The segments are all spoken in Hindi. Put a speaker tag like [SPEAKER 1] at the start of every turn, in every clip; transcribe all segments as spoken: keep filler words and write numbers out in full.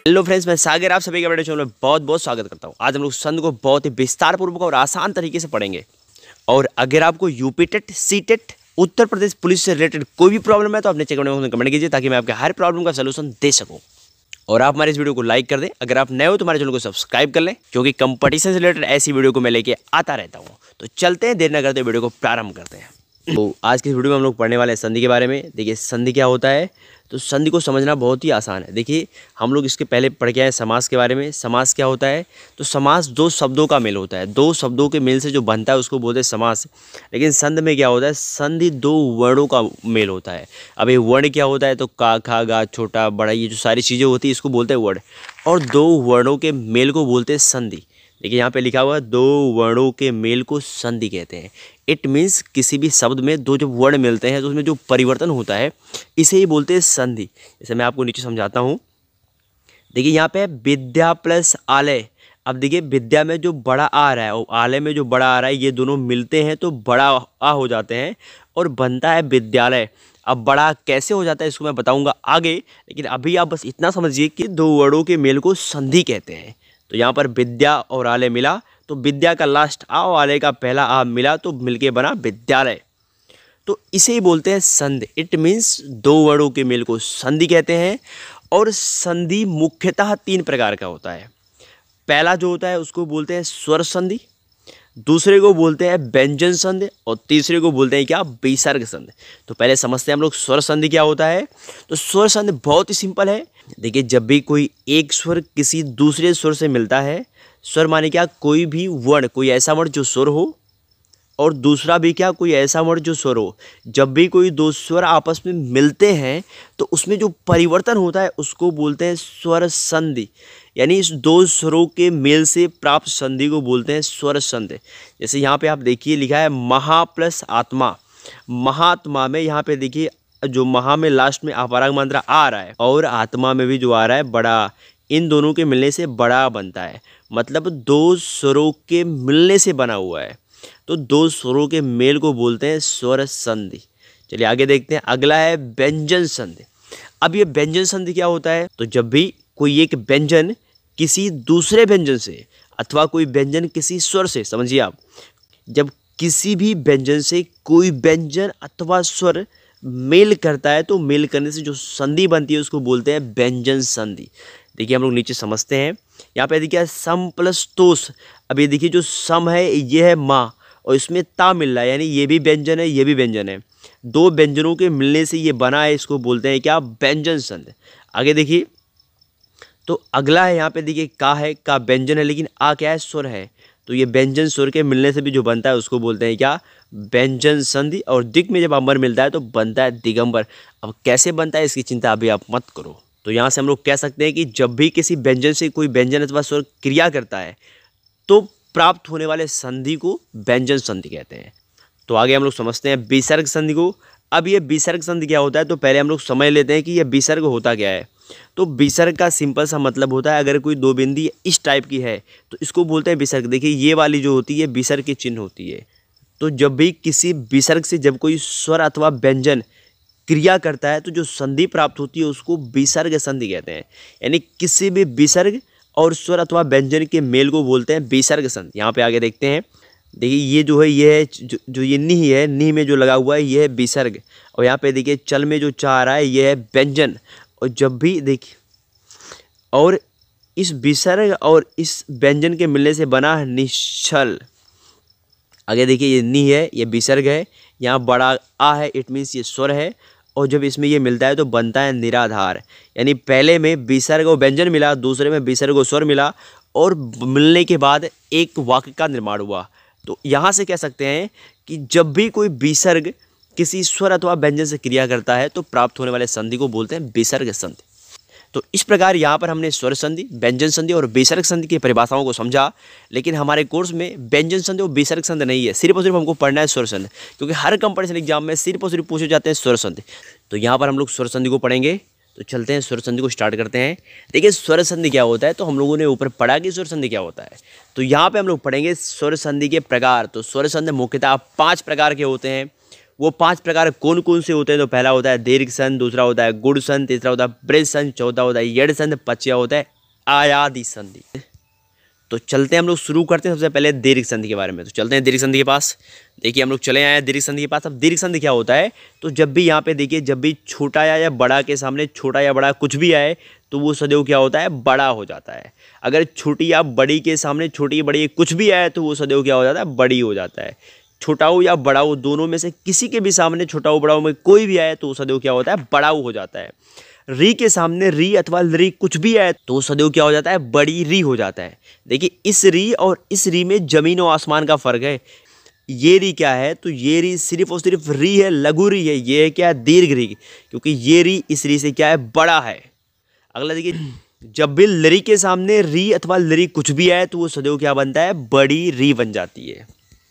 [SPEAKER 1] हेलो फ्रेंड्स, मैं सागर आप सभी के बड़े चैनल में बहुत बहुत स्वागत करता हूं। आज हम लोग संध को बहुत ही विस्तार पूर्वक और आसान तरीके से पढ़ेंगे। और अगर आपको UP TET, C TET, Uttar Pradesh police से रिलेटेड कोई भी प्रॉब्लम है तो अपने चैनल में कमेंट कीजिए ताकि मैं आपके हर प्रॉब्लम का सलूशन दे सकूँ। और आप हमारे इस वीडियो को लाइक कर दें। अगर आप नए हो तो हमारे चैनल को सब्सक्राइब कर लें, क्योंकि कंपटीशन से रिलेटेड ऐसी वीडियो को मैं लेके आता रहता हूँ। तो चलते हैं, देर न करते वीडियो को प्रारंभ करते हैं। तो आज की इस वीडियो में हम लोग पढ़ने वाले हैं संधि के बारे में। देखिए संधि क्या होता है, तो संधि को समझना बहुत ही आसान है। देखिए हम लोग इसके पहले पढ़ के आए समास के बारे में। समास क्या होता है, तो समास दो शब्दों का मेल होता है। दो शब्दों के मेल से जो बनता है उसको बोलते हैं समास। लेकिन संधि में क्या होता है, संधि दो वर्णों का मेल होता है। अब ये वर्ण क्या होता है, तो का, खा, गा, छोटा, बड़ा, ये जो सारी चीज़ें होती है इसको बोलते हैं वर्ण। और दो वर्णों के मेल को बोलते हैं संधि। देखिए यहाँ पे लिखा हुआ है दो वर्णों के मेल को संधि कहते हैं। इट मीन्स किसी भी शब्द में दो जब वर्ण मिलते हैं तो उसमें जो परिवर्तन होता है इसे ही बोलते हैं संधि। जैसे मैं आपको नीचे समझाता हूँ। देखिए यहाँ पे विद्या प्लस आलय। अब देखिए विद्या में जो बड़ा आ रहा है और आलय में जो बड़ा आ रहा है, ये दोनों मिलते हैं तो बड़ा आ हो जाते हैं और बनता है विद्यालय। अब बड़ा कैसे हो जाता है इसको मैं बताऊंगा आगे, लेकिन अभी आप बस इतना समझिए कि दो वर्णों के मेल को संधि कहते हैं। तो यहाँ पर विद्या और आलय मिला तो विद्या का लास्ट आ और आलय का पहला आ मिला तो मिलके बना विद्यालय। तो इसे ही बोलते हैं संधि। इट मीन्स दो वर्णों के मेल को संधि कहते हैं। और संधि मुख्यतः तीन प्रकार का होता है। पहला जो होता है उसको बोलते हैं स्वर संधि, दूसरे को बोलते हैं व्यंजन संधि और तीसरे को बोलते हैं क्या, विसर्ग संधि। तो पहले समझते हैं हम लोग स्वर संधि क्या होता है। तो स्वर संधि बहुत ही सिंपल है। देखिए जब भी कोई एक स्वर किसी दूसरे स्वर से मिलता है, स्वर माने क्या, कोई भी वर्ण, कोई ऐसा वर्ण जो स्वर हो, और दूसरा भी क्या, कोई ऐसा वर्ण जो स्वर हो। जब भी कोई दो स्वर आपस में मिलते हैं तो उसमें जो परिवर्तन होता है उसको बोलते हैं स्वर संधि। यानी इस दो स्वरों के मेल से प्राप्त संधि को बोलते हैं स्वर संधि। जैसे यहाँ पे आप देखिए लिखा है महा प्लस आत्मा। महात्मा में यहाँ पे देखिए जो महा में लास्ट में अपराग मात्रा आ रहा है और आत्मा में भी जो आ रहा है बड़ा, इन दोनों के मिलने से बड़ा बनता है। मतलब दो स्वरों के मिलने से बना हुआ है। तो दो स्वरों के मेल को बोलते हैं स्वर संधि। चलिए आगे देखते हैं। अगला है व्यंजन संधि। अब ये व्यंजन संधि क्या होता है, तो जब भी कोई एक व्यंजन किसी दूसरे व्यंजन से अथवा कोई व्यंजन किसी स्वर से, समझिए आप, जब किसी भी व्यंजन से कोई व्यंजन अथवा स्वर मेल करता है तो मेल करने से जो संधि बनती है उसको बोलते हैं व्यंजन संधि। देखिए हम लोग नीचे समझते हैं। यहाँ पे देखिए सम प्लस तोष। अब ये देखिए जो सम है ये है माँ और इसमें ता मिल रहा है, यानी ये भी व्यंजन है ये भी व्यंजन है। दो व्यंजनों के मिलने से ये बना है, इसको बोलते हैं क्या, व्यंजन संधि। आगे देखिए तो अगला है, यहाँ पे देखिए का है, का व्यंजन है लेकिन आ क्या है, स्वर है। तो ये व्यंजन स्वर के मिलने से भी जो बनता है उसको बोलते हैं क्या, व्यंजन संधि। और दिक में जब अमर मिलता है तो बनता है दिगंबर। अब कैसे बनता है इसकी चिंता अभी आप मत करो। तो यहाँ से हम लोग कह सकते हैं कि जब भी किसी व्यंजन से कोई व्यंजन अथवा स्वर क्रिया करता है तो प्राप्त होने वाले संधि को व्यंजन संधि कहते हैं। तो आगे हम लोग समझते हैं विसर्ग संधि को। अब ये विसर्ग संधि क्या होता है, तो पहले हम लोग समझ लेते हैं कि ये विसर्ग होता क्या है। तो विसर्ग का सिंपल सा मतलब होता है, अगर कोई दो बिंदी इस टाइप की है तो इसको बोलते हैं विसर्ग। देखिए ये वाली जो होती है विसर्ग के चिन्ह होती है। तो जब भी किसी विसर्ग से जब कोई स्वर अथवा व्यंजन क्रिया करता है तो जो संधि प्राप्त होती है उसको विसर्ग संधि कहते हैं। यानी किसी भी विसर्ग और स्वर अथवा व्यंजन के मेल को बोलते हैं विसर्ग संधि। यहाँ पे आगे देखते हैं। देखिए ये जो है ये है जो, जो ये नी है, नी में जो लगा हुआ है ये है विसर्ग। और यहाँ पे देखिए चल में जो चाह रहा है ये है व्यंजन। और जब भी देखिए और इस विसर्ग और इस व्यंजन के मिलने से बना है निश्चल। आगे देखिए ये नी है ये विसर्ग है, यहाँ बड़ा आ है, इट मीन्स ये स्वर है। और जब इसमें ये मिलता है तो बनता है निराधार। यानी पहले में विसर्ग और व्यंजन मिला, दूसरे में विसर्ग और स्वर मिला और मिलने के बाद एक वाक्य का निर्माण हुआ। तो यहाँ से कह सकते हैं कि जब भी कोई विसर्ग किसी स्वर अथवा व्यंजन से क्रिया करता है तो प्राप्त होने वाले संधि को बोलते हैं विसर्ग संधि। तो इस प्रकार यहाँ पर हमने स्वर संधि, व्यंजन संधि और विसर्ग संधि की परिभाषाओं को समझा। लेकिन हमारे कोर्स में व्यंजन संधि और विसर्ग संधि नहीं है, सिर्फ और सिर्फ हमको पढ़ना है स्वर संधि, क्योंकि हर कंपटीशन एग्जाम में सिर्फ और सिर्फ पूछे जाते हैं स्वर संधि। तो यहाँ पर हम लोग स्वर संधि को पढ़ेंगे। तो चलते हैं स्वर संधि को स्टार्ट करते हैं। देखिए स्वर संधि क्या होता है, तो हम लोगों ने ऊपर पढ़ा कि स्वर संधि क्या होता है। तो यहाँ पे हम लोग पढ़ेंगे स्वर संधि के प्रकार। तो स्वर संधि मुख्यतः पाँच प्रकार के होते हैं। वो पांच प्रकार कौन कौन से होते हैं? तो पहला होता है दीर्घ संध, दूसरा होता है गुण संध, तीसरा होता है ब्रज संध, चौथा होता है यड़ संध, पांचवा होता है आयादी संधि। तो चलते हैं हम लोग शुरू करते हैं सबसे पहले दीर्घ संधि के बारे में। तो चलते हैं दीर्घ संधि के पास। देखिए हम लोग चले आए हैं दीर्घ संधि के पास। अब दीर्घ संधि क्या होता है, तो जब भी यहाँ पे देखिए जब भी छोटा या, या बड़ा के सामने छोटा या बड़ा कुछ भी आए तो वो सदैव क्या होता है, बड़ा हो जाता है। अगर छोटी या बड़ी के सामने छोटी बड़ी कुछ भी आए तो वो सदैव क्या हो जाता है, बड़ी हो जाता है। छोटा हो या बड़ा हो दोनों में से किसी के भी सामने छोटा हो बड़ा हो में कोई भी आए तो सदैव क्या होता है, बड़ा हो जाता है। री के सामने री अथवा री कुछ भी आए तो सदैव क्या हो जाता है, बड़ी री हो जाता है। देखिए इस री और इस री में जमीन और आसमान का फर्क है। ये री क्या है, तो ये री सिर्फ और सिर्फ री है, लघु री है। ये है क्या है, दीर्घ री, क्योंकि ये री इस री से क्या है, बड़ा है। अगला देखिए जब भी लरी के सामने री अथवा लरी कुछ भी आए तो वो सदैव क्या बनता है, बड़ी री बन जाती है।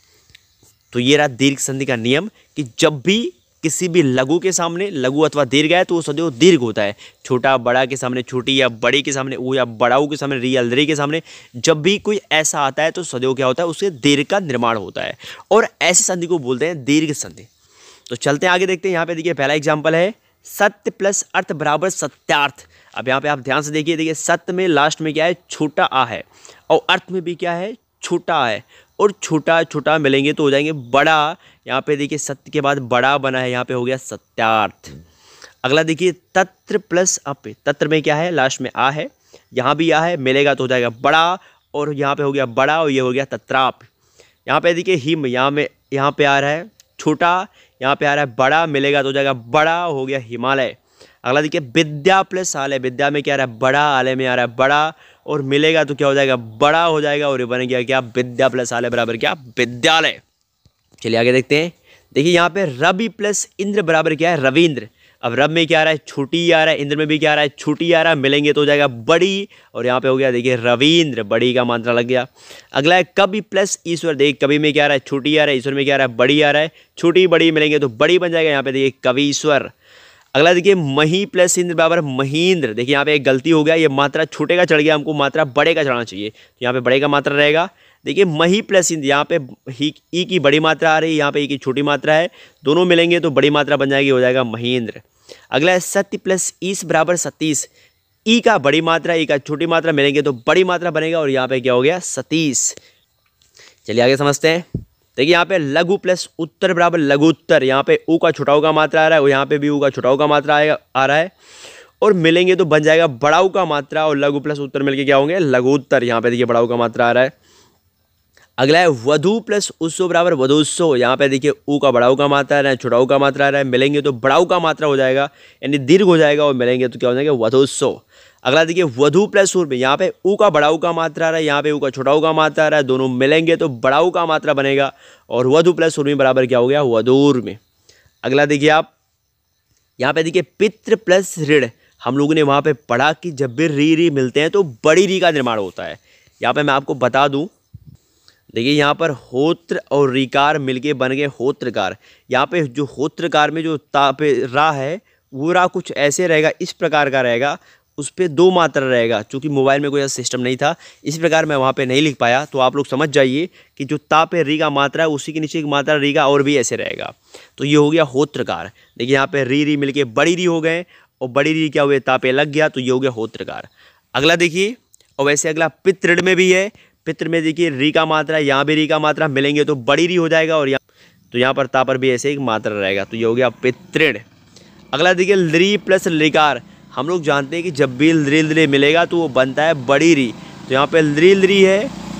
[SPEAKER 1] तो ये रहा दीर्घ संधि का नियम कि जब भी किसी भी लघु के सामने लघु अथवा दीर्घ है तो वो सदैव दीर्घ होता है। छोटा बड़ा के सामने छोटी या बड़ी के सामने ऊ या बड़ाऊ के सामने री या लरी के सामने जब भी कोई ऐसा आता है तो सदैव क्या होता है, उससे दीर्घ का निर्माण होता है और ऐसी संधि को बोलते हैं दीर्घ संधि। तो चलते हैं आगे देखते हैं। यहाँ पे देखिए पहला एग्जाम्पल है सत्य प्लस अर्थ बराबर सत्यार्थ। अब यहाँ पे आप ध्यान से देखिए, देखिए सत्य में लास्ट में क्या है, छोटा आ है और अर्थ में भी क्या है, छोटा आ है और छोटा छोटा मिलेंगे तो हो जाएंगे बड़ा। यहाँ पे देखिए सत्य के बाद बड़ा बना है, यहाँ पे हो गया सत्यार्थ। अगला देखिए तत्र प्लस अप। तत्र में क्या है, लास्ट में आ है, यहाँ भी आ है, मिलेगा तो हो जाएगा बड़ा और यहाँ पे हो गया बड़ा और ये हो गया तत्राप। यहाँ पे देखिए हिम, यहाँ में यहाँ पे आ रहा है छोटा, यहाँ पे आ रहा है बड़ा, मिलेगा तो हो जाएगा बड़ा, हो गया हिमालय। अगला देखिए विद्या प्लस आलय। विद्या में क्या आ रहा है, बड़ा, आलय में आ रहा है बड़ा और मिलेगा तो क्या हो जाएगा, बड़ा हो जाएगा और ये बन गया क्या, विद्या प्लस आलय बराबर क्या, विद्यालय। चलिए आगे देखते हैं। देखिए यहाँ पे रवि प्लस इंद्र बराबर क्या है, रविंद्र। अब रव में क्या आ रहा है, छोटी आ रहा है, इंद्र में भी क्या आ रहा है, छोटी आ रहा है, मिलेंगे तो हो जाएगा बड़ी और यहाँ पे हो गया देखिए रविंद्र, बड़ी का मात्रा लग गया। अगला है कवि प्लस ईश्वर। देखिए कवि में क्या आ रहा है, छोटी आ रहा है, ईश्वर में क्या आ रहा है, बड़ी आ रहा है, छोटी बड़ी मिलेंगे तो बड़ी बन जाएगा। यहाँ पे देखिए कवीश्वर। अगला देखिए मही प्लस इंद्र बराबर महींद्र। देखिए यहाँ पे एक गलती हो गया, ये मात्रा छोटे का चढ़ गया, हमको मात्रा बड़े का चढ़ाना चाहिए, तो यहाँ पे बड़े का मात्रा रहेगा। देखिए मही प्लस इंद्र, यहाँ पे ही ई की बड़ी मात्रा आ रही है, यहाँ पे ई की छोटी मात्रा है, दोनों मिलेंगे तो बड़ी मात्रा बन जाएगी, हो जाएगा महींद्र। अगला है सत्य प्लस ईस बराबर सतीश। ई का बड़ी मात्रा, ई का छोटी मात्रा मिलेंगे तो बड़ी मात्रा बनेगा और यहाँ पे क्या हो गया, सतीश। चलिए आगे समझते हैं। देखिए यहाँ पे लघु प्लस उत्तर बराबर लघुत्तर। यहाँ पे ऊ का छोटाऊ का मात्रा आ रहा है और यहाँ पे भी ऊ का छोटाऊ का मात्रा आएगा आ रहा है और मिलेंगे तो बन जाएगा बड़ाऊ का मात्रा और लघु प्लस उत्तर मिलके क्या होंगे, लघुत्तर। यहाँ पे देखिए बड़ाऊ का मात्रा आ रहा है। अगला है वधु प्लस उत्सव बराबर वधुत्सव। यहाँ पे देखिए ऊ का बड़ाऊ का मात्रा आ रहा है, छोटाऊ का मात्रा आ रहा है, मिलेंगे तो बड़ाऊ का मात्रा हो जाएगा, यानी दीर्घ हो जाएगा और मिलेंगे तो क्या हो जाएगा, वधुत्सव। अगला देखिए वधु प्लस ऊर्व। यहाँ पे ऊ का बड़ाऊ का मात्रा आ रहा है, यहाँ पे ऊ का छोटाऊ का मात्रा आ रहा है, दोनों मिलेंगे तो बड़ाऊ का मात्रा बनेगा और वधु प्लस उर्मी बराबर क्या हो गया, वधूर में। अगला देखिए आप यहाँ पे देखिए पितृ प्लस ऋण। हम लोगों ने वहाँ पे पढ़ा कि जब भी री री मिलते हैं तो बड़ी री का निर्माण होता है। यहाँ पे मैं आपको बता दूँ, देखिए यहाँ पर होत्र और रिकार मिलके बन गए होत्रकार। यहाँ पे जो होत्रकार में जो ता पे रा है वो रा कुछ ऐसे रहेगा, इस प्रकार का रहेगा, उस पर दो मात्रा रहेगा। चूँकि मोबाइल में कोई ऐसा सिस्टम नहीं था इस प्रकार मैं वहाँ पे नहीं लिख पाया, तो आप लोग समझ जाइए कि जो ता पे री का मात्रा है उसी के नीचे एक मात्रा री का और भी ऐसे रहेगा। तो ये हो गया होत्रकार। देखिए यहाँ पे री री मिलके बड़ी री हो गए और बड़ी री क्या हुए, ता पे लग गया, तो ये हो गया होत्रकार। अगला देखिए, और वैसे अगला पितृ में भी है। पितृ में देखिए री का मात्रा, यहाँ भी री का मात्रा, मिलेंगे तो बड़ी री हो जाएगा और यहाँ तो यहाँ पर ता पर भी ऐसे एक मात्रा रहेगा, तो ये हो गया पितृण। अगला देखिए लृ प्लस लृकार। हम लोग जानते हैं कि जब भी लृ लृ मिलेगा तो वो बनता है बड़ी री, तो यहाँ पे लृ लृ है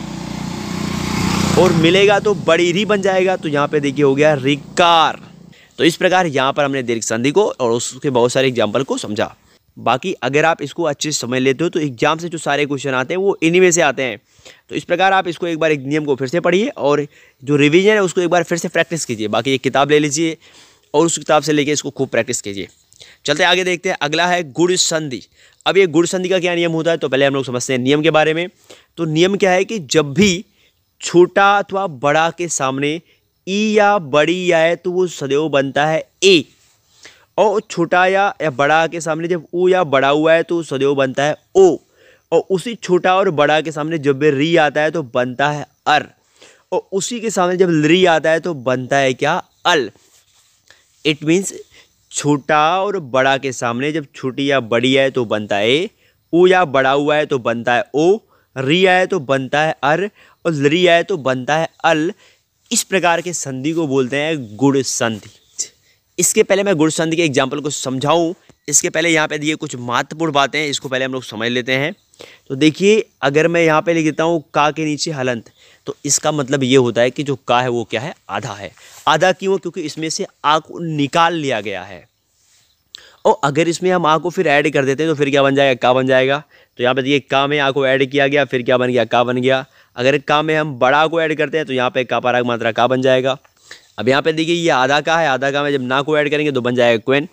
[SPEAKER 1] और मिलेगा तो बड़ी री बन जाएगा, तो यहाँ पे देखिए हो गया ऋकार। तो इस प्रकार यहाँ पर हमने दीर्घ संधि को और उसके बहुत सारे एग्जाम्पल को समझा। बाकी अगर आप इसको अच्छे से समझ लेते हो तो एग्जाम से जो सारे क्वेश्चन आते हैं वो इन्हीं में से आते हैं। तो इस प्रकार आप इसको एक बार एक नियम को फिर से पढ़िए और जो रिवीजन है उसको एक बार फिर से प्रैक्टिस कीजिए। बाकी एक किताब ले लीजिए और उस किताब से लेके इसको खूब प्रैक्टिस कीजिए। चलते आगे देखते हैं। अगला है गुण संधि। अब ये गुण संधि का क्या नियम होता है, तो पहले हम लोग समझते हैं नियम के बारे में। तो नियम क्या है कि जब भी छोटा अथवा बड़ा के सामने ई या बड़ी आए तो वो सदैव बनता है ए, और छोटा या, या बड़ा के सामने जब ऊ या बड़ा हुआ है तो सदैव बनता है ओ, और उसी छोटा और बड़ा के सामने जब री आता है तो बनता है अर, और उसी के सामने जब री आता है तो बनता है क्या, अल। इट मीन्स छोटा और बड़ा के सामने जब छोटी या बड़ी है तो बनता है ऊ या बड़ा हुआ है तो बनता है ओ, री आए तो बनता है अर, और लरी आए तो बनता है अल। इस प्रकार के संधि को बोलते हैं गुण संधि। इसके पहले मैं गुण संधि के एग्जाम्पल को समझाऊं, इसके पहले यहाँ पे दिए कुछ महत्वपूर्ण बातें हैं, इसको पहले हम लोग समझ लेते हैं। तो देखिए, अगर मैं यहाँ पे लिख देता हूँ का के नीचे हलंत, तो इसका मतलब ये होता है कि जो का है वो क्या है, आधा है। आधा क्यों? क्योंकि इसमें से आ को निकाल लिया गया है। और अगर इसमें हम आ को फिर ऐड कर देते हैं तो फिर क्या बन जाएगा, का बन जाएगा। तो यहाँ पे देखिए का में आ को ऐड किया गया, फिर क्या बन गया, का बन गया। अगर का में हम बड़ा को ऐड करते हैं तो यहाँ पे का पराग मात्रा का बन जाएगा। अब यहाँ पे देखिए ये आधा का है, आधा का में जब ना को ऐड करेंगे तो बन जाएगा क्वेन।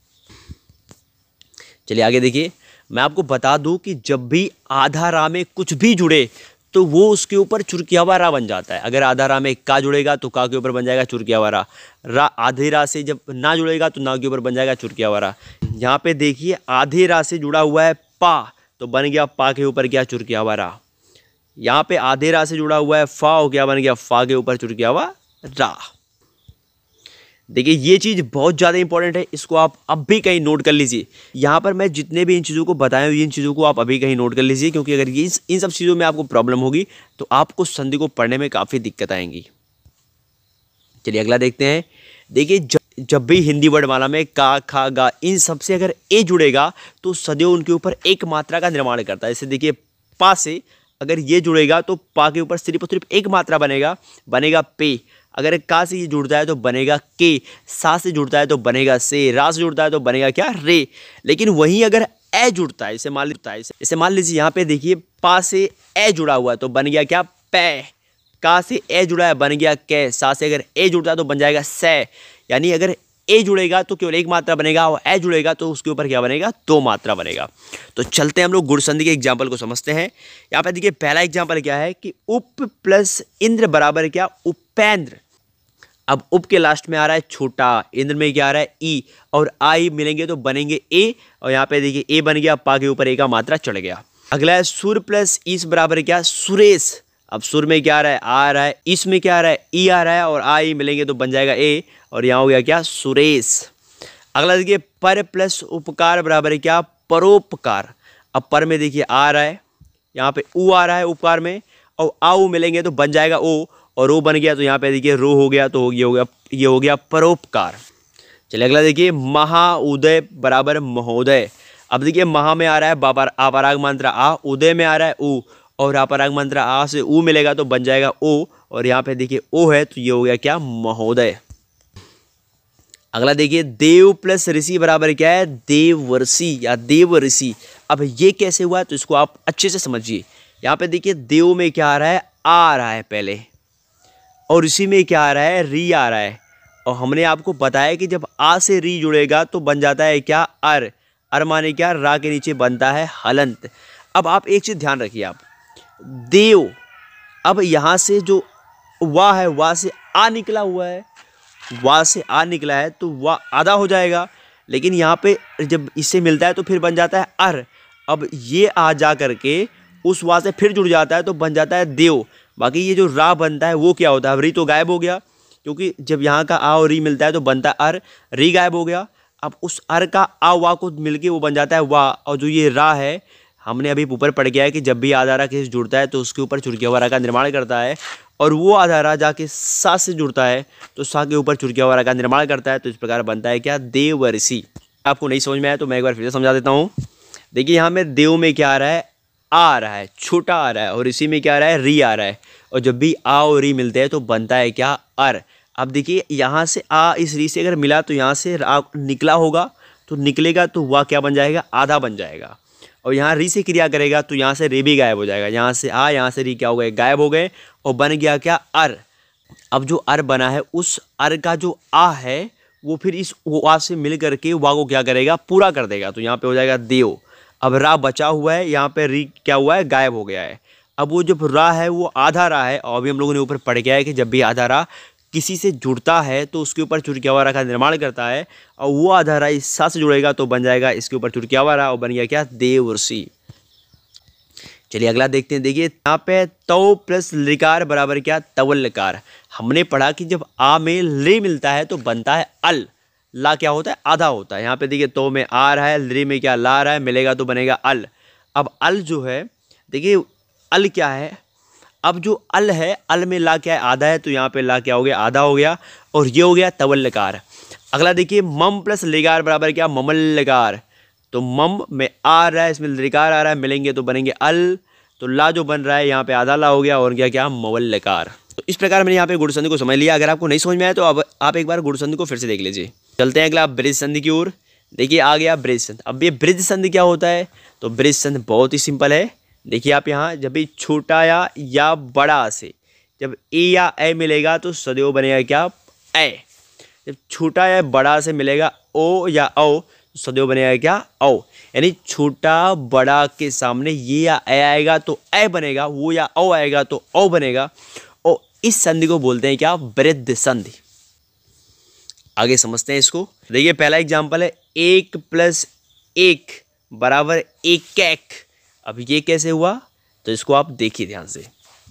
[SPEAKER 1] चलिए आगे देखिए, मैं आपको बता दूं कि जब भी आधा रा में कुछ भी जुड़े तो वो उसके ऊपर चुरकियावा रा बन जाता है। अगर आधा रा में का जुड़ेगा तो का के ऊपर बन जाएगा चुरकियावा रा। रा आधे रा से जब ना जुड़ेगा तो ना के ऊपर बन जाएगा चुरकियावा रा। यहाँ पे देखिए आधे रा से जुड़ा हुआ है पा, तो बन गया पा के ऊपर क्या, चुरकियावा रा। यहाँ पे आधे रा से जुड़ा हुआ है फा, हो क्या बन गया, फा के ऊपर चुरकियावा रा। देखिए ये चीज़ बहुत ज़्यादा इंपॉर्टेंट है, इसको आप अब भी कहीं नोट कर लीजिए। यहाँ पर मैं जितने भी इन चीज़ों को बताया हूँ, इन चीज़ों को आप अभी कहीं नोट कर लीजिए, क्योंकि अगर ये इन सब चीज़ों में आपको प्रॉब्लम होगी तो आपको संधि को पढ़ने में काफ़ी दिक्कत आएंगी। चलिए अगला देखते हैं। देखिए जब, जब भी हिंदी वर्णमाला में का, खा, गा इन सबसे अगर ए जुड़ेगा तो सदैव उनके ऊपर एक मात्रा का निर्माण करता है। जैसे देखिए पा से अगर ये जुड़ेगा तो पा के ऊपर सिर्फ और सिर्फ एक मात्रा बनेगा, बनेगा पे। अगर का से ये जुड़ता है तो बनेगा के, सा से जुड़ता है तो बनेगा से, रा से जुड़ता है तो बनेगा क्या, रे। लेकिन वहीं अगर ए जुड़ता है, इसे मान लीजिए इसे मान लीजिए यहाँ पे देखिए पा से ए जुड़ा हुआ है तो बन गया क्या, पै। का से ए जुड़ा है बन गया कै, सा से अगर ए जुड़ता है तो बन जाएगा सै। यानी अगर ए जुड़ेगा तो केवल एक मात्रा बनेगा और ए जुड़ेगा तो उसके ऊपर क्या बनेगा, दो मात्रा बनेगा। तो चलते हैं हम लोग गुण संधि के एग्जाम्पल को समझते हैं। यहाँ पे देखिए पहला एग्जाम्पल क्या है कि उप प्लस इंद्र बराबर क्या, उपेंद्र। अब उप के लास्ट में आ रहा है छोटा, इंद्र में क्या आ रहा है ई, और आई मिलेंगे तो बनेंगे ए, और यहाँ पे देखिए ए बन गया, पा के ऊपर ए का मात्रा चढ़ गया। अगला है सुर प्लस ईस बराबर क्या, सुरेश। अब सुर में क्या आ रहा है, आ रहा है, इस में क्या आ रहा है, ई आ रहा है, और आई मिलेंगे तो बन जाएगा ए, और यहाँ हो गया क्या, सुरेश। अगला देखिए पर प्लस उपकार बराबर क्या, परोपकार। अब पर में देखिए आ रहा है, यहाँ पे ऊ आ रहा है उपकार में, और आऊ मिलेंगे तो बन जाएगा ओ, और रो बन गया तो यहाँ पे देखिए रो हो गया, तो ये हो गया ये हो गया परोपकार। चलिए अगला देखिए महा उदय बराबर महोदय। अब देखिए महा में आ रहा है बाबर अपराग मंत्र आ, उदय में आ रहा है ऊ, और अपराग मंत्र आ से ऊ मिलेगा तो बन जाएगा ओ, और यहाँ पे देखिए ओ है तो ये हो गया क्या, महोदय। अगला देखिए देव प्लस ऋषि बराबर क्या है, देवर्षि या देव ऋषि। अब ये कैसे हुआ है तो इसको आप अच्छे से समझिए। यहाँ पे देखिए देव में क्या आ रहा है, आ आ रहा है पहले, और ऋषि में क्या आ रहा है, री आ रहा है। और हमने आपको बताया कि जब आ से री जुड़ेगा तो बन जाता है क्या, अर। अर माने क्या, रा के नीचे बनता है हलंत। अब आप एक चीज़ ध्यान रखिए, आप देव, अब यहाँ से जो वाह है, वाह से आ निकला हुआ है, वाह से आ निकला है तो वाह आधा हो जाएगा, लेकिन यहाँ पे जब इससे मिलता है तो फिर बन जाता है अर। अब ये आ जा करके उस वाह से फिर जुड़ जाता है तो बन जाता है देव। बाकी ये जो रा बनता है वो क्या होता है, री तो गायब हो गया, क्योंकि जब यहाँ का आ और री मिलता है तो बनता है अर, री गायब हो गया। अब उस अर का आ वाह को मिलके वो बन जाता है वाह, और जो ये रा है हमने अभी ऊपर पढ़ गया है कि जब भी आधा रा किसी से जुड़ता है तो उसके ऊपर चुरकिया रा का निर्माण करता है, और वो आधा रा जाके सा से जुड़ता है तो सा के ऊपर चुरकिया रा का निर्माण करता है। तो इस प्रकार बनता है क्या, देवर्षि। आपको नहीं समझ में आया तो मैं एक बार फिर से समझा देता हूँ। देखिए यहाँ में देव में क्या आ रहा है, आ रहा है, छोटा आ रहा है, और इसी में क्या आ रहा है, री आ रहा है, और जब भी आ और री मिलते हैं तो बनता है क्या, अर। अब देखिए यहाँ से आ इस री से अगर मिला तो यहाँ से रा निकला होगा, तो निकलेगा तो वह क्या बन जाएगा, आधा बन जाएगा। और यहाँ री से क्रिया करेगा तो यहाँ से रे भी गायब हो जाएगा, यहाँ से आ यहाँ से री क्या हो गए, गायब हो गए, और बन गया क्या, अर। अब जो अर बना है उस अर का जो आ है वो फिर इस वा से मिल करके वा को क्या करेगा, पूरा कर देगा, तो यहाँ पे हो जाएगा देव। अब रा बचा हुआ है, यहाँ पे री क्या हुआ है, गायब हो गया है। अब वो जो रा है वो आधा रा है, और अभी हम लोगों ने ऊपर पढ़ गया है कि जब भी आधा रा किसी से जुड़ता है तो उसके ऊपर चुरकियावा रा का निर्माण करता है, और वो आधा रा इस सा से जुड़ेगा तो बन जाएगा इसके ऊपर चुरकियावा रा, और बन गया क्या, देवर्षि। चलिए अगला देखते हैं। देखिए यहाँ पे तव प्लस लिकार बराबर क्या, तवल्लकार। हमने पढ़ा कि जब आ में ले मिलता है तो बनता है अल, ला क्या होता है, आधा होता है। यहाँ पे देखिए तो में आ रहा है, रे में क्या ला रहा है, मिलेगा तो बनेगा अल। अब अल जो है, देखिए अल क्या है, अब जो अल है, अल में ला क्या है, आधा है, तो यहाँ पे ला क्या हो गया, आधा हो गया, और ये हो गया तवल लकार। अगला देखिए मम प्लस लिगार बराबर क्या, ममल लकार। तो मम में आ रहा है, इसमें लिगार आ रहा है, मिलेंगे तो बनेंगे अल, तो ला जो बन रहा है यहाँ पे आधा ला हो गया, और क्या क्या मवल लकार। तो इस प्रकार मैंने यहाँ पे गुण संधि को समझ लिया। अगर आपको नहीं समझ में आया तो अब आप एक बार गुण संधि को फिर से देख लीजिए। चलते हैं अगला ब्रिज संधि की ओर। देखिए आ गया ब्रिज संधि। अब ये ब्रिज संधि क्या होता है, तो ब्रिज संधि बहुत ही सिंपल है। देखिए आप यहाँ जब भी छोटा या या बड़ा से जब ए या ए मिलेगा तो सदैव बनेगा क्या, ए। जब छोटा या बड़ा से मिलेगा ओ या औ तो सदैव बनेगा क्या, औ। यानी छोटा बड़ा के सामने ये या ए आएगा तो ए बनेगा, वो या औ आएगा तो औ बनेगा। और इस संधि को बोलते हैं क्या, वृद्ध संधि। आगे समझते हैं इसको। देखिए पहला एग्जाम्पल है, एक प्लस एक बराबर एक एक। अब ये कैसे हुआ, तो इसको आप देखिए ध्यान से।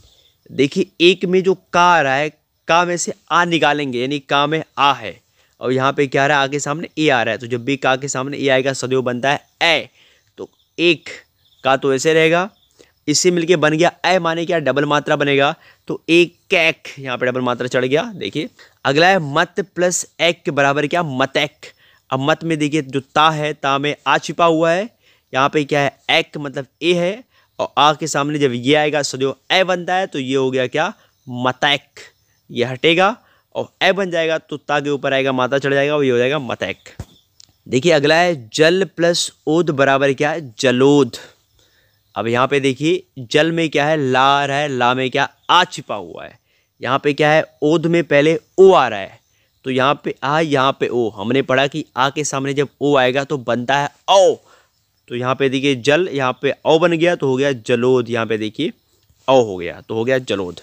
[SPEAKER 1] देखिए एक में जो का आ रहा है, का में से आ निकालेंगे, यानी का में आ है, और यहाँ पे क्या आ रहा है, आ के सामने ए आ रहा है, तो जब भी का के सामने ए आएगा सदैव बनता है ए। तो एक का तो ऐसे रहेगा, इससे मिलके बन गया ए, माने क्या, डबल मात्रा बनेगा, तो एक कैक, यहाँ पे डबल मात्रा चढ़ गया। देखिए अगला है मत प्लस एक के बराबर क्या, मतैक। अब मत में देखिए जो ता है, ता में आ छिपा हुआ है, यहाँ पे क्या है, एक मतलब ए है, और आ के सामने जब ये आएगा सदैव ए बनता है, तो ये हो गया क्या, मतैक। ये हटेगा और ए बन जाएगा, तो ता के ऊपर आएगा, मात्रा चढ़ जाएगा, और ये हो जाएगा मतैक। देखिए अगला है जल प्लस ओद बराबर क्या है, जलोद। अब यहाँ पे देखिए जल में क्या है, ला आ रहा है, ला में क्या, आ छिपा हुआ है। यहाँ पे क्या है, ओद में पहले ओ आ रहा है, तो यहाँ पे आ, यहाँ पे ओ। हमने पढ़ा कि आ के सामने जब ओ आएगा तो बनता है औ। तो यहाँ पे देखिए जल, यहाँ पे औ बन गया, तो हो गया जलोद। यहाँ पे देखिए औ हो गया, तो हो गया जलोद।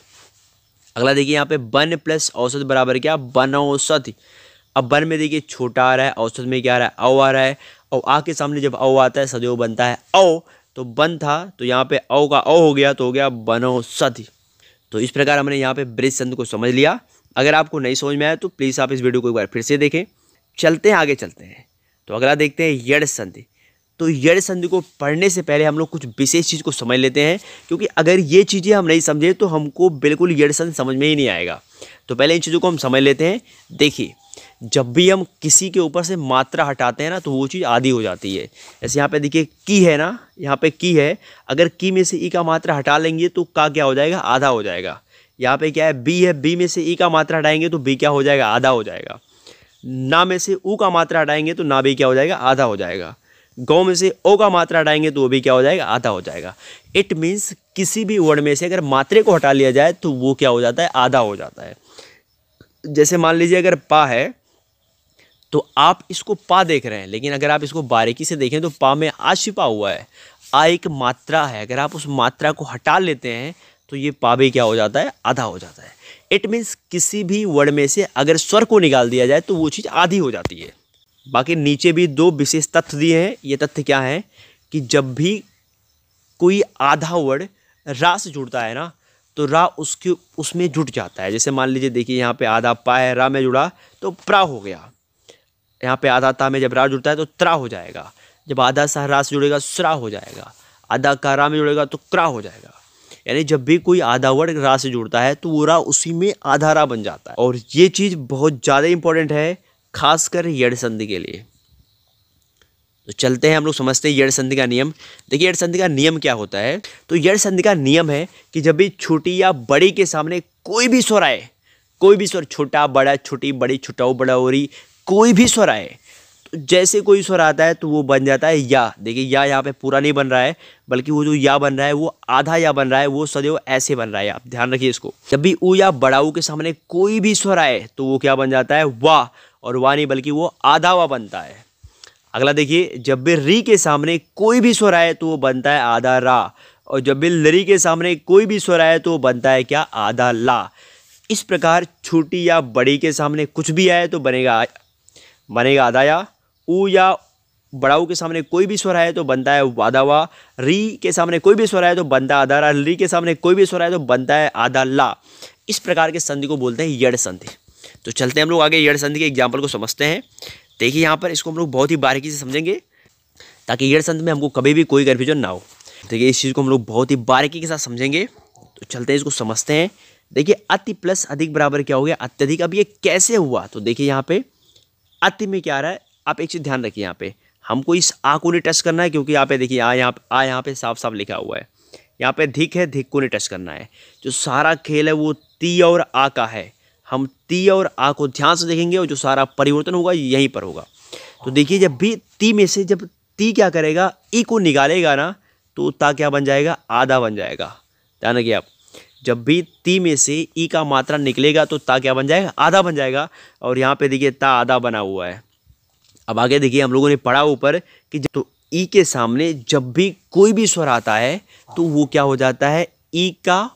[SPEAKER 1] अगला देखिए यहाँ पे बन प्लस औसत बराबर क्या, बनौसत। अब बन में देखिए छोटा आ रहा है, औसत में क्या आ रहा है, औ आ रहा है, और आ के सामने जब औ आता है सदैव बनता है औ। तो बन था, तो यहाँ पे औ का औ हो गया, तो हो गया बनौसत। तो इस प्रकार हमने यहाँ पे ब्रिज संधि को समझ लिया। अगर आपको नहीं समझ में आया तो प्लीज़ आप इस वीडियो को एक बार फिर से देखें। चलते हैं आगे, चलते हैं। तो अगला देखते हैं यड़ संधि। तो यड़ संधि को पढ़ने से पहले हम लोग कुछ विशेष चीज़ को समझ लेते हैं, क्योंकि अगर ये चीज़ें हम नहीं समझे तो हमको बिल्कुल यड़ संधि समझ में ही नहीं आएगा। तो पहले इन चीज़ों को हम समझ लेते हैं। देखिए जब भी हम किसी के ऊपर से मात्रा हटाते हैं ना, तो वो चीज़ आधी हो जाती है। जैसे यहाँ पे देखिए की है ना, यहाँ पे की है, अगर की में से ई का मात्रा हटा लेंगे तो का क्या हो जाएगा, आधा हो जाएगा। यहाँ पे क्या है, बी है, बी में से ई का मात्रा हटाएंगे तो बी क्या हो जाएगा, आधा हो जाएगा। ना में से ऊ का मात्रा हटाएंगे तो ना भी क्या हो जाएगा, आधा हो जाएगा। गौ में से ओ का मात्रा हटाएंगे तो वो भी क्या हो जाएगा, आधा हो जाएगा। इट मीन्स किसी भी वर्ड में से अगर मात्रे को हटा लिया जाए तो वो क्या हो जाता है, आधा हो जाता है। जैसे मान लीजिए अगर पा है तो आप इसको पा देख रहे हैं, लेकिन अगर आप इसको बारीकी से देखें तो पा में आ छिपा हुआ है। आ एक मात्रा है, अगर आप उस मात्रा को हटा लेते हैं तो ये पा भी क्या हो जाता है, आधा हो जाता है। इट मीन्स किसी भी वर्ड में से अगर स्वर को निकाल दिया जाए तो वो चीज़ आधी हो जाती है। बाकी नीचे भी दो विशेष तथ्य दिए हैं। ये तथ्य क्या है कि जब भी कोई आधा वर्ड रा से जुड़ता है ना, तो रा उसके उसमें जुट जाता है। जैसे मान लीजिए देखिए यहाँ पे आधा पा है, रा में जुड़ा तो प्रा हो गया। यहाँ पे आधा ता में जब रा जुड़ता है तो त्रा हो जाएगा। जब आधा सा रा से जुड़ेगा स्रा हो जाएगा। आधा का रा में जुड़ेगा तो क्रा हो जाएगा। यानी जब भी कोई आधा वर्ड रा से जुड़ता है तो वो रा उसी में आधा रा बन जाता है। और ये चीज़ बहुत ज़्यादा इंपॉर्टेंट है, खासकर यड़ संधि के लिए। तो चलते हैं हम लोग समझते हैं यड़ संधि का नियम। देखिए यड़ संधि का नियम क्या होता है। तो यड़ संधि का नियम है कि जब भी छोटी या बड़ी के सामने कोई भी स्वर आए, कोई भी स्वर, छोटा बड़ा, छोटी बड़ी, छुटाऊ बड़ाओरी, कोई भी स्वर आए, तो जैसे कोई स्वर आता है तो वो बन जाता है या। देखिए या यहाँ पे पूरा नहीं बन रहा है, बल्कि वो जो या बन रहा है वो आधा या बन रहा है, वो सदैव ऐसे बन रहा है। आप ध्यान रखिए इसको। जब भी ऊ या बड़ाऊ के सामने कोई भी स्वर आए तो वो क्या बन जाता है, वाह। और वाह नहीं बल्कि वो आधा वा बनता है। अगला देखिए, जब भी री के सामने कोई भी स्वर आए तो वो बनता है आधा रा। और जब भी लरी के सामने कोई भी स्वर आए तो वो बनता है क्या, आधा ला। इस प्रकार छोटी या बड़ी के सामने कुछ भी आए तो बनेगा बनेगा आधा या। ऊ या बड़ाऊ के सामने कोई भी स्वर आए तो बनता है आधा वा। री के सामने कोई भी स्वर आए तो बनता है आधा रा। री के सामने कोई भी स्वर आए तो बनता है आधा ला। इस प्रकार के संधि को बोलते हैं यड़ संधि। तो चलते हैं हम लोग आगे यड़ संधि के एग्जाम्पल को समझते हैं। देखिए यहाँ पर इसको हम लोग बहुत ही बारीकी से समझेंगे ताकि यड़ संधि में हमको कभी भी कोई कन्फ्यूजन ना हो। देखिए इस चीज़ को हम लोग बहुत ही बारीकी के साथ समझेंगे, तो चलते हैं इसको समझते हैं। देखिए अति प्लस अधिक बराबर क्या हो गया, अत्यधिक। अब ये कैसे हुआ, तो देखिए यहाँ पे अति में क्या आ रहा है, आप एक चीज़ ध्यान रखिए, यहाँ पे हमको इस आ को नहीं टच करना है, क्योंकि यहाँ पे देखिए आ यहाँ आ यहाँ पे साफ साफ लिखा हुआ है, यहाँ पे धिक है, धिक को नहीं टच करना है। जो सारा खेल है वो ती और आ का है, हम ती और आ को ध्यान से देखेंगे और जो सारा परिवर्तन होगा यहीं पर होगा। तो देखिए जब भी ती में से जब ती क्या करेगा, ई को निकालेगा ना, तो ता क्या बन जाएगा, आधा बन जाएगा। ध्यान रखिए आप, जब भी ती में से ई का मात्रा निकलेगा तो ता क्या बन जाएगा, आधा बन जाएगा। और यहाँ पे देखिए ता आधा बना हुआ है। अब आगे देखिए हम लोगों ने पढ़ा ऊपर कि तो ई के सामने जब भी कोई भी स्वर आता है तो वो क्या हो जाता है, ई का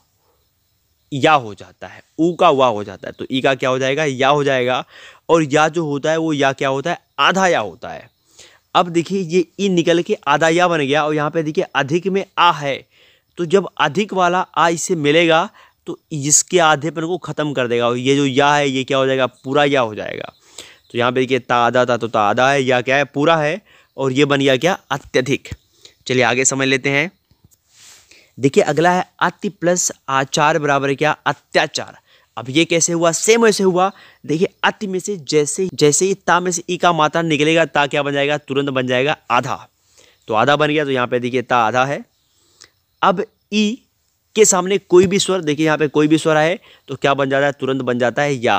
[SPEAKER 1] या हो जाता है, ऊ का वा हो जाता है। तो ई का क्या हो जाएगा, या हो जाएगा। और या जो होता है वो या क्या होता है, आधा या होता है। अब देखिए ये ई निकल के आधा या बन गया, और यहाँ पे देखिए अधिक में आ है, तो जब अधिक वाला आ इससे मिलेगा तो इसके आधेपन को ख़त्म कर देगा, और ये जो या है ये क्या हो जाएगा, पूरा या हो जाएगा। तो यहाँ पे देखिए ता आधा था तो ता आधा है, या क्या है, पूरा है, और ये बन गया क्या, अत्यधिक। चलिए आगे समझ लेते हैं। देखिए अगला है अति प्लस आचार बराबर क्या, अत्याचार। अब ये कैसे हुआ, सेम वैसे हुआ। देखिए अति में से जैसे जैसे ही ता में से ई का मात्रा निकलेगा, ता क्या बन जाएगा, तुरंत बन जाएगा आधा। तो आधा बन गया, तो यहाँ पे देखिए ता आधा है। अब ई के सामने कोई भी स्वर, देखिए यहाँ पे कोई भी स्वर है तो क्या बन जाता है, तुरंत बन जाता है या।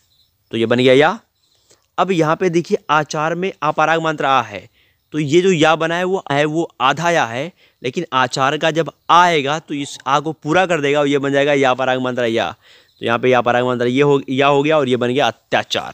[SPEAKER 1] तो ये बन गया या। अब यहाँ पे देखिए आचार में अपराग मात्रा आ है, तो ये जो या बना है वो है वो आधा या है, लेकिन आचार का जब आएगा तो इस आ को पूरा कर देगा और ये बन जाएगा या पराग मंत्र या। तो यहाँ पे या पराग मंत्र ये हो या हो गया, और ये बन गया अत्याचार।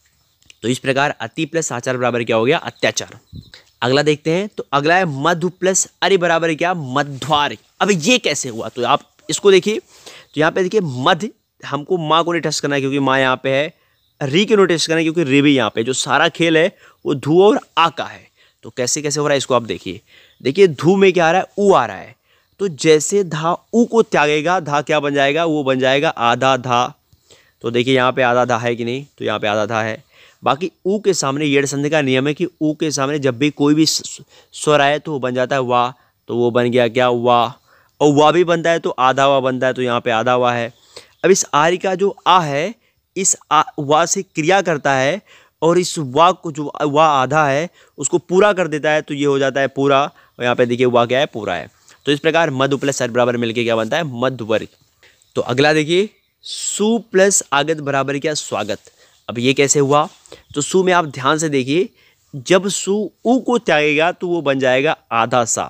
[SPEAKER 1] तो इस प्रकार अति प्लस आचार बराबर क्या हो गया, अत्याचार। अगला देखते हैं, तो अगला है मधु प्लस अरि बराबर क्या, मध्वार। अब ये कैसे हुआ, तो आप इसको देखिए। तो यहाँ पे देखिए मध्य हमको माँ को नहीं टच करना है, क्योंकि माँ यहाँ पे है। री के नोटिस करना है, क्योंकि री भी यहाँ पे। जो सारा खेल है वो धू और आ का है। तो कैसे कैसे हो रहा है इसको आप देखिए। देखिए धू में क्या आ रहा है, ऊ आ रहा है, तो जैसे धा ऊ को त्यागेगा, धा क्या बन जाएगा, वो बन जाएगा आधा धा। तो देखिए यहाँ पे आधा धा है कि नहीं, तो यहाँ पे आधा धा है। बाकी ऊ के सामने येड़ संधि का नियम है कि ऊ के सामने जब भी कोई भी स्वर आए तो वो बन जाता है वाह। तो वो बन गया क्या, वाह। और वाह भी बनता है तो आधा वाह बनता है, तो यहाँ पे आधा वाह है। अब इस आर्य का जो आ है, इस आ वाह से क्रिया करता है, और इस वाह को जो वाह आधा है उसको पूरा कर देता है, तो ये हो जाता है पूरा। और यहाँ पे देखिए वाह क्या है, पूरा है। तो इस प्रकार मधु प्लस सर बराबर मिलके क्या बनता है, मध्यवर्ग। तो अगला देखिए सु प्लस आगत बराबर क्या, स्वागत। अब ये कैसे हुआ, तो सु में आप ध्यान से देखिए, जब सु ऊ को त्यागेगा तो वो बन जाएगा आधा सा,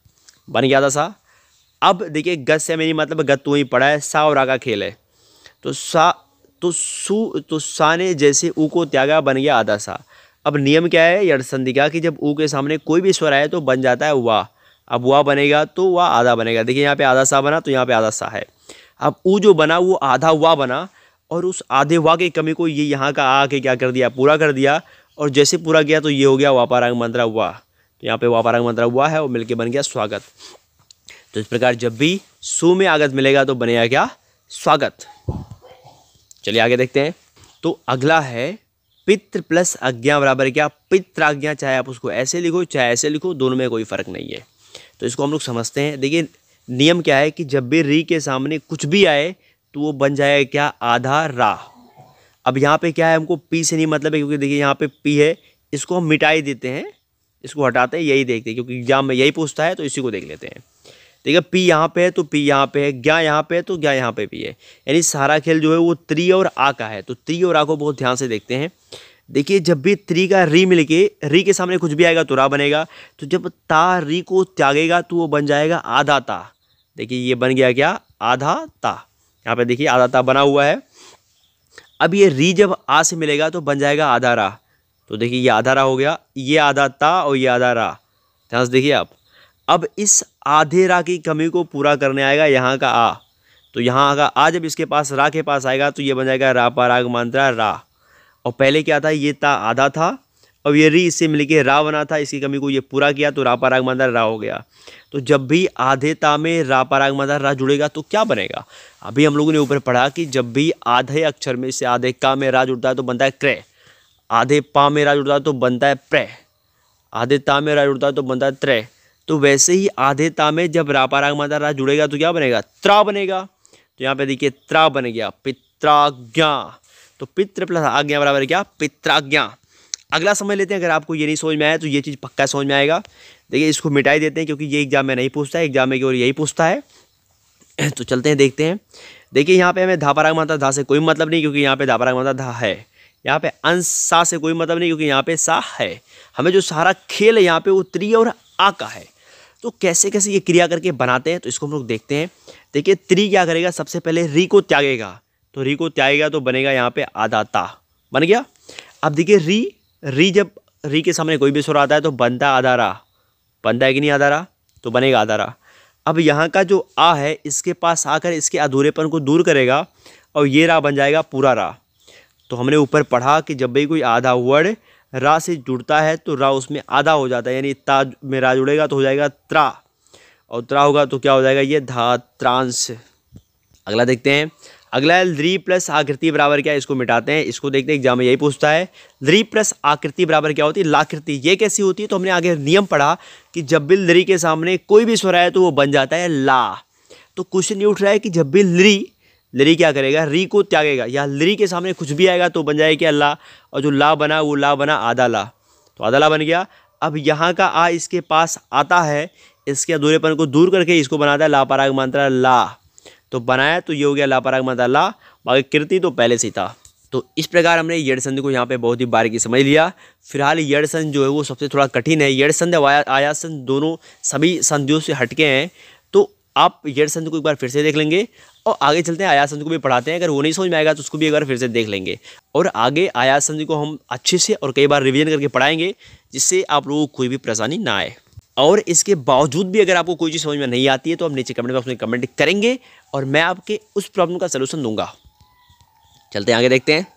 [SPEAKER 1] बन गया आधा सा। अब देखिए गत से मेरी मतलब गत तो ही पड़ा है, सा और आ का खेल है। तो सा तो सु तो सा ने जैसे ऊ को त्यागा, बन गया आधा सा। अब नियम क्या है यड़ संधि का, कि जब ऊ के सामने कोई भी स्वर आए तो बन जाता है वाह। अब वाह बनेगा तो वाह आधा बनेगा। देखिए यहाँ पे आधा सा बना, तो यहाँ पे आधा सा है। अब ऊ जो बना वो आधा वाह बना, और उस आधे वाह की कमी को ये यहाँ का आ के क्या कर दिया, पूरा कर दिया। और जैसे पूरा किया तो ये हो गया वापारांग मंत्रा वाह। तो यहाँ पे वापारांग मंत्रा वाह है, और मिलके बन गया स्वागत। तो इस प्रकार जब भी सु में आगत मिलेगा तो बनेगा क्या, स्वागत। चलिए आगे देखते हैं। तो अगला है पितृ प्लस आज्ञा बराबर क्या, पितृआज्ञा। चाहे आप उसको ऐसे लिखो चाहे ऐसे लिखो, दोनों में कोई फर्क नहीं है। तो इसको हम लोग समझते हैं। देखिए नियम क्या है कि जब भी री के सामने कुछ भी आए तो वो बन जाएगा क्या, आधा रा। अब यहाँ पे क्या है, हमको पी से नहीं मतलब है, क्योंकि देखिए यहाँ पे पी है, इसको हम मिटा ही देते हैं, इसको हटाते हैं, यही देखते हैं, क्योंकि एग्जाम में यही पूछता है, तो इसी को देख लेते हैं। देखिए पी यहाँ पे है तो पी यहाँ पे है, ज्ञा यहाँ पे है तो ज्ञा यहाँ पे भी है। यानी सारा खेल जो है वो त्रि और आ का है। तो त्रि और आ को बहुत ध्यान से देखते हैं। देखिए जब भी त्रि का री मिलके री के सामने कुछ भी आएगा तो रा बनेगा। तो जब ता री को त्यागेगा तो वो बन जाएगा आधा ता। देखिए ये बन गया क्या, आधा ता। यहाँ पे देखिए आधा ता बना हुआ है। अब ये री जब आ से मिलेगा तो बन जाएगा आधा रा। तो देखिए ये आधा रा हो गया, ये आधा ता और ये आधा रा। ध्यान से देखिए आप। अब इस आधे रा की कमी को पूरा करने आएगा यहाँ का आ। तो यहाँ का आ जब इसके पास रा के पास आएगा तो ये बन जाएगा रा पराग मात्रा रा। और पहले क्या था, ये ता आधा था, और ये री इससे मिलके रा बना था, इसकी कमी को ये पूरा किया तो रा पराग मात्रा रा हो गया। तो जब भी आधे ता में रा पराग मात्रा रा जुड़ेगा तो क्या बनेगा। अभी हम लोगों ने ऊपर पढ़ा कि जब भी आधे अक्षर में से आधे का में रा जुड़ता है तो बनता है क्रय, आधे पा में रा जुड़ता है तो बनता है प्र, आधे ता में रा जुड़ता है तो बनता है त्रय। तो वैसे ही आधे ता में जब रा पराग मात्रा रा जुड़ेगा तो क्या बनेगा, त्रा बनेगा। तो यहाँ पे देखिए त्रा बन गया, पित्राज्ञा। तो पितृ प्लस आज्ञा बराबर क्या, पित्राज्ञा। अगला समझ लेते हैं, अगर आपको ये नहीं समझ में आया तो ये चीज़ पक्का समझ में आएगा। देखिए इसको मिटाई देते हैं क्योंकि ये एग्जाम में नहीं पूछता है, एग्जाम में केवल यही पूछता है। तो चलते हैं देखते हैं। देखिए यहाँ पे हमें धा पराग मात्रा धा से कोई मतलब नहीं, क्योंकि यहाँ पे धा पराग मात्रा धा है। यहाँ पे अंश सा से कोई मतलब नहीं, क्योंकि यहाँ पे सा है। हमें जो सारा खेल है यहाँ पे वो त्रि और आ का है। तो कैसे कैसे ये क्रिया करके बनाते हैं तो इसको हम लोग देखते हैं। देखिए त्रि क्या करेगा, सबसे पहले री को त्यागेगा। तो री को त्यागेगा तो बनेगा यहाँ पे आधा ता, बन गया। अब देखिए री री जब री के सामने कोई भी स्वर आता है तो बनता है आधा रा, बनता है कि नहीं आधा रा, तो बनेगा आधा रा। अब यहाँ का जो आ है इसके पास आकर इसके अधूरेपन को दूर करेगा और ये रा बन जाएगा पूरा रा। तो हमने ऊपर पढ़ा कि जब भी कोई आधा वर्ड रा से जुड़ता है तो रा उसमें आधा हो जाता है, यानी ता में रा जुड़ेगा तो हो जाएगा त्रा, और त्रा होगा तो क्या हो जाएगा, ये धात्रांश। अगला देखते हैं। अगला है ल्री प्लस आकृति बराबर क्या है, इसको मिटाते हैं। इसको देखते हैं, एग्जाम में यही पूछता है। ल्री प्लस आकृति बराबर क्या होती है, लाकृति। ये कैसी होती है, तो हमने आगे नियम पढ़ा कि जब भी ल्री के सामने कोई भी स्वर आए तो वो बन जाता है ला। तो क्वेश्चन ये उठ रहा है कि जब भी ल्री ल्री क्या करेगा, री को त्यागेगा, या ल्री के सामने कुछ भी आएगा तो बन जाएगा क्या, ला। और जो ला बना वो ला बना आधा ला, तो आधा ला बन गया। अब यहाँ का आ इसके पास आता है, इसके अधूरेपन को दूर करके इसको बनाता है ला पराग मात्रा ला। तो बनाया तो ये हो गया ला पराग मात्रा ला, बाकी कृति तो पहले से था। तो इस प्रकार हमने यड़ संधि को यहाँ पे बहुत ही बारीकी समझ लिया। फिलहाल यड़ संधि जो है वो सबसे थोड़ा कठिन है। यड़ संधि और आया संधि दोनों सभी संधियों से हटके हैं। तो आप यड़ संधि को एक बार फिर से देख लेंगे और आगे चलते हैं। आया संधि को भी पढ़ाते हैं, अगर वो नहीं समझ में आएगा तो उसको भी एक बार फिर से देख लेंगे। और आगे आया संधि को हम अच्छे से और कई बार रिवीजन करके पढ़ाएंगे, जिससे आप लोगों को कोई भी परेशानी ना आए। और इसके बावजूद भी अगर आपको कोई चीज़ समझ में नहीं आती है तो आप नीचे कमेंट बॉक्स में कमेंट करेंगे और मैं आपके उस प्रॉब्लम का सलूशन दूंगा। चलते हैं आगे देखते हैं।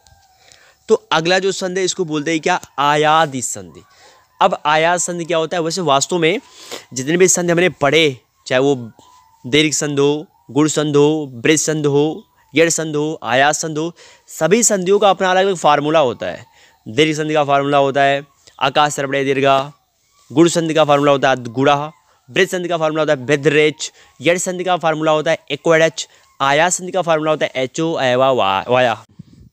[SPEAKER 1] तो अगला जो संधि है इसको बोलते हैं क्या, आयादी संधि। अब आयाद संधि क्या होता है, वैसे वास्तव में जितने भी संधि हमने पढ़े, चाहे वो दीर्घ संधि हो, गुण संधि हो, बृज संधि हो, यड़ संधि हो, आयास संधि हो, सभी संधियों का अपना अलग अलग फार्मूला होता है। दीर्घ संधि का फार्मूला होता है आकाश सर्वड़े दीर्घा, गुण संधि का फार्मूला होता है गुड़ा, बृज संधि का फार्मूला होता है बिद्रेच, यड़ संधि का फार्मूला होता है एक्वेडच, आयास संधि का फार्मूला होता है एचो एवा वाया।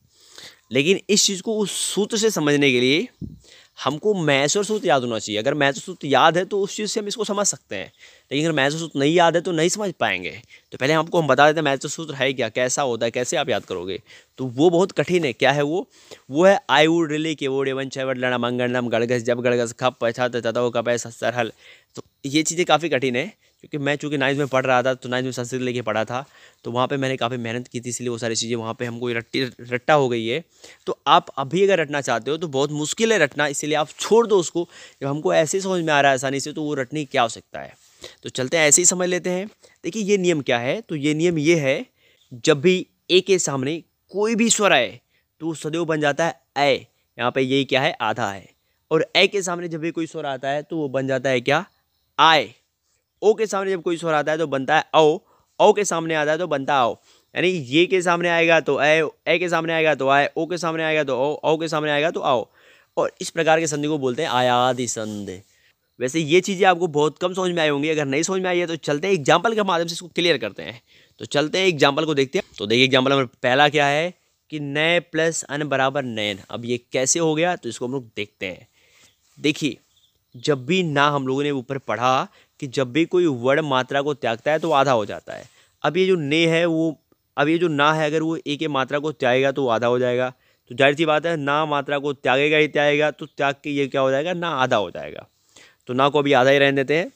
[SPEAKER 1] लेकिन इस चीज़ को उस सूत्र से समझने के लिए हमको मैथ्स सूत्र याद होना चाहिए। अगर मैथ्स सूत्र याद है तो उस चीज़ से हम इसको समझ सकते हैं, लेकिन अगर मैथ्स सूत्र नहीं याद है तो नहीं समझ पाएंगे। तो पहले हमको हम बता देते हैं मैथ्स सूत्र है क्या, कैसा होता है, कैसे आप याद करोगे। तो वो बहुत कठिन है। क्या है वो वो है आई वुड रिली के वोड एवन चैवड लड़ा मंगलम गड़गस जब गड़गस खप पछा तथा कप है सरहल। तो ये चीज़ें काफ़ी कठिन है, क्योंकि मैं चूँकि नाइन्थ में पढ़ रहा था तो नाइन्थ में संस्कृत लेके पढ़ा था, तो वहाँ पे मैंने काफ़ी मेहनत की थी, इसलिए वो सारी चीज़ें वहाँ पे हमको रट्टी रट्टा हो गई है। तो आप अभी अगर रटना चाहते हो तो बहुत मुश्किल है रटना, इसीलिए आप छोड़ दो उसको। जब हमको ऐसे ही समझ में आ रहा है आसानी से तो वो रटने की क्या आवश्यकता है। तो चलते हैं ऐसे ही समझ लेते हैं। देखिए ये नियम क्या है, तो ये नियम ये है, जब भी ए के सामने कोई भी स्वर आए तो सदैव बन जाता है ए। यहाँ पे यही क्या है, आधा है। और ए के सामने जब भी कोई स्वर आता है तो वो बन जाता है क्या, आए। ओ के सामने जब कोई स्वर आता है तो बनता है औ, औ के सामने आता है तो बनता है औ। यानी ये के सामने आएगा तो ए, ए के सामने आएगा तो आए, ओ के सामने आएगा तो औ, औ के सामने आएगा तो आओ। और इस प्रकार के संधि को बोलते हैं आयादी संधि। वैसे ये चीज़ें आपको बहुत कम समझ में आई होंगी, अगर नहीं समझ में आई है तो चलते हैं एग्जाम्पल के माध्यम से इसको क्लियर करते हैं। तो चलते हैं एग्जाम्पल को देखते हैं। तो देखिए एग्जाम्पल नंबर पहला क्या है कि नए प्लस अन बराबर नैन। अब ये कैसे हो गया तो इसको हम लोग देखते हैं। देखिए जब भी ना हम लोगों ने ऊपर पढ़ा कि जब भी कोई वर्ण मात्रा को त्यागता है तो आधा हो जाता है। अब ये जो ने है वो, अब ये जो ना है अगर वो एक के मात्रा को त्यागेगा तो आधा हो जाएगा। तो जाहिर सी बात है ना मात्रा को त्यागेगा ही त्यागेगा, तो त्याग के ये क्या हो जाएगा, ना आधा हो जाएगा। तो ना को अभी आधा ही रहने देते हैं।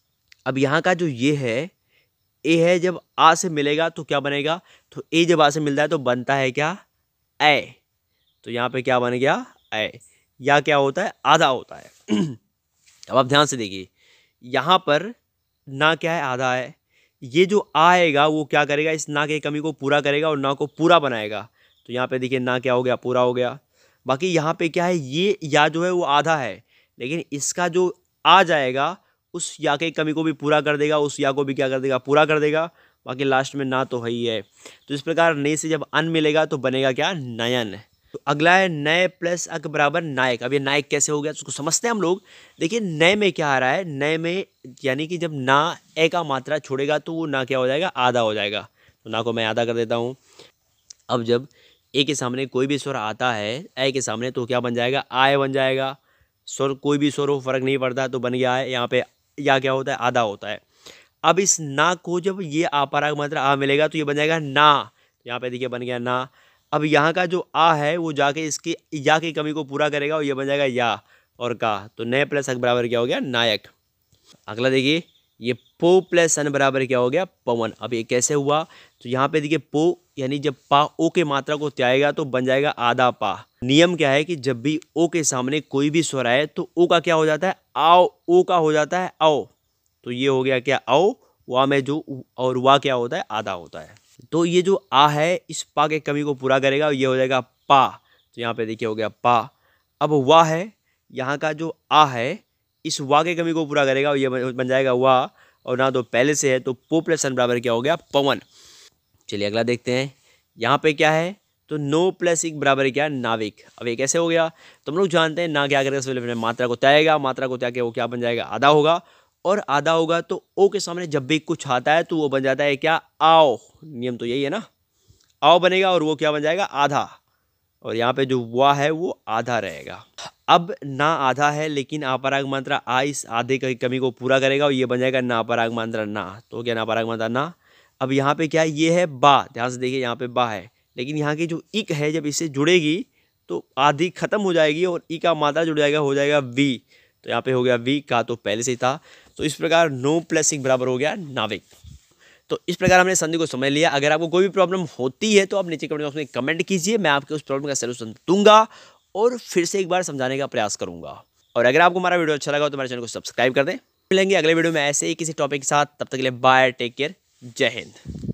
[SPEAKER 1] अब यहाँ का जो ये है ए है, जब आ से मिलेगा तो क्या बनेगा, तो ए जब आ से मिलता है तो बनता है क्या, ए। तो यहाँ पे क्या बन गया, ए। या क्या होता है, आधा होता है। अब आप ध्यान से देखिए, यहाँ पर ना क्या है, आधा है। ये जो आएगा वो क्या करेगा, इस ना की कमी को पूरा करेगा और ना को पूरा बनाएगा। तो यहाँ पे देखिए ना क्या हो गया, पूरा हो गया। बाकी यहाँ पे क्या है, ये या जो है वो आधा है, लेकिन इसका जो आ जाएगा उस या की कमी को भी पूरा कर देगा, उस या को भी क्या कर देगा, पूरा कर देगा। बाकी लास्ट में ना तो है ही है। तो इस प्रकार ने से जब अन मिलेगा तो बनेगा क्या, नयन। तो अगला है नए प्लस अक बराबर नायक। अब ये नायक कैसे हो गया उसको समझते हैं हम लोग। देखिए नए में क्या आ रहा है, नए में यानी कि जब ना ए का मात्रा छोड़ेगा तो वो ना क्या हो जाएगा, आधा हो जाएगा। तो ना को मैं आधा कर देता हूँ। अब जब ए के सामने कोई भी स्वर आता है ए के सामने तो क्या बन जाएगा, आय बन जाएगा। स्वर कोई भी स्वर हो फर्क नहीं पड़ता, तो बन गया है। यहाँ पे या क्या होता है, आधा होता है। अब इस ना को जब ये अपराग मात्रा आ मिलेगा तो ये बन जाएगा ना। यहाँ पे देखिए बन गया ना। अब यहाँ का जो आ है वो जाके इसकी या की कमी को पूरा करेगा और ये बन जाएगा या और का। तो नए प्लस अक बराबर क्या हो गया, नायक। अगला देखिए ये पो प्लस अन बराबर क्या हो गया, पवन। अब ये कैसे हुआ, तो यहाँ पे देखिए पो यानी जब पा ओ के मात्रा को त्यागेगा तो बन जाएगा आधा पा। नियम क्या है कि जब भी ओ के सामने कोई भी स्वर आए तो ओ का क्या हो जाता है, आओ। ओ का हो जाता है आओ। तो ये हो गया क्या, आओ। वा में जो और वा क्या होता है, आधा होता है। तो ये जो आ है इस पा के कमी को पूरा करेगा, ये हो जाएगा पा। तो यहाँ पे देखिए हो गया पा। अब वा है, यहाँ का जो आ है इस वा के कमी को पूरा करेगा और ये बन जाएगा वा। और ना तो पहले से है तो पो प्लस अन बराबर क्या हो गया, पवन। चलिए अगला देखते हैं। यहाँ पे क्या है, तो नो प्लस एक बराबर क्या, नाविक। अब ये कैसे हो गया, तो हम लोग जानते हैं ना क्या करेगा, सबसे मात्रा को त्यागेगा। मात्रा को त्याग के वो क्या बन जाएगा, आधा होगा। और आधा होगा तो ओ के सामने जब भी कुछ आता है तो वो बन जाता है क्या, आओ। नियम तो यही है ना, आओ बनेगा और वो क्या बन जाएगा, आधा। और यहाँ पे जो वा है वो आधा रहेगा। अब ना आधा है लेकिन अपराग मात्रा आ इस आधे की कमी को पूरा करेगा और ये बन जाएगा ना अपराग मात्रा ना। तो क्या ना अपराग मात्रा ना। अब यहाँ पे क्या है, ये है बा। ध्यान से देखिए यहाँ पे बा है, लेकिन यहाँ की जो इक है जब इससे जुड़ेगी तो आधी खत्म हो जाएगी और ई का मात्रा जुड़ जाएगा, हो जाएगा वी। तो यहाँ पे हो गया वी का, तो पहले से ही था। तो इस प्रकार नो प्लस इक बराबर हो गया नाविक। तो इस प्रकार हमने संधि को समझ लिया। अगर आपको कोई भी प्रॉब्लम होती है तो आप नीचे कमेंट बॉक्स में कमेंट कीजिए, मैं आपके उस प्रॉब्लम का सलूशन दूंगा और फिर से एक बार समझाने का प्रयास करूंगा। और अगर आपको हमारा वीडियो अच्छा लगा तो हमारे चैनल को सब्सक्राइब कर दें। मिलेंगे अगले वीडियो में ऐसे ही किसी टॉपिक के साथ, तब तक के लिए बाय, टेक केयर, जय हिंद।